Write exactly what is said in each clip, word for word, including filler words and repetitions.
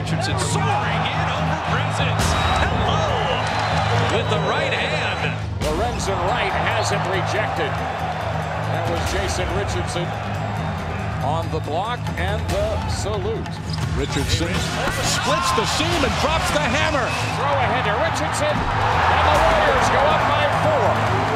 Richardson soaring in over Presence. Hello with the right hand. Lorenzen Wright has it rejected. That was Jason Richardson on the block and the salute. Richardson splits the seam and drops the hammer. Throw ahead to Richardson, and the Warriors go up by four.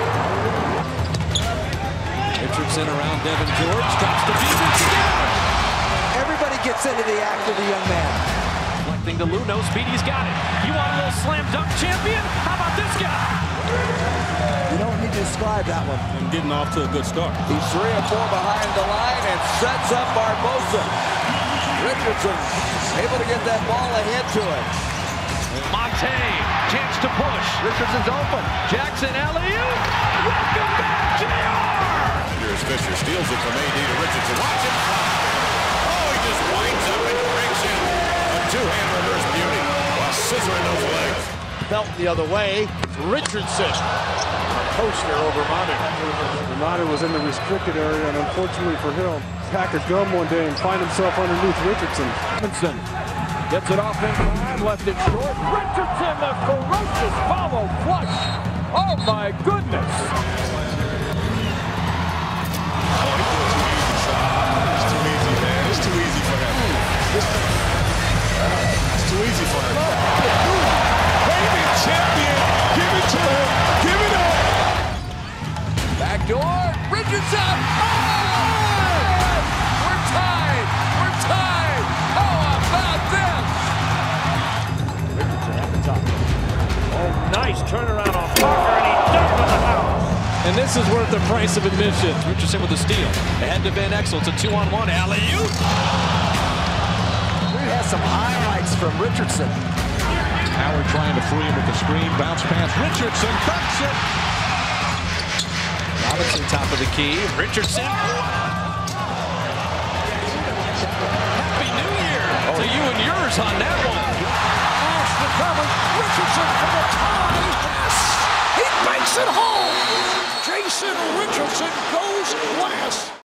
Richardson around Devin George, drops the defense down. Everybody gets into the act of the young man. Collecting to Lou, no speed, he's got it. You want a little slam dunk champion? How about this guy? You don't need to describe that one. And getting off to a good start. He's three or four behind the line and sets up Barbosa. Richardson able to get that ball ahead to him. Monte, chance to push. Richardson's open. Jackson, alley-oop. Welcome back, J R. Here's Fisher, steals it from A D to Richardson. Watch it. Oh, he just winds up and breaks in. A two-hand reverse beauty. While scissoring those legs. Belt the other way. Richardson. A poster over Monte. Monte was in the restricted area, and unfortunately for him, pack a gum one day and find himself underneath Richardson. Robinson gets it off in time, left it short. Richardson, the ferocious follow flush. Oh my goodness. Oh, he threw a too easy shot. It's too easy, man. It's too easy for him. It's too easy for him. Reigning champion, give it to him, give it up. Back door, Richardson. Oh! We're tied. We're tied. How about this? Richardson at the top. Oh, nice turnaround on Parker, and he's done with the house. And this is worth the price of admission. Richardson with the steal. Ahead to Van Exel. It's a two-on-one. Alley-oop. We have some highlights from Richardson. Howard trying to free him with the screen. Bounce pass. Richardson ducks it. Robinson top of the key. Richardson. Happy New Year to you and yours on that one. Off the cover. Richardson for the tie. Yes! He banks it home. Jason Richardson goes last.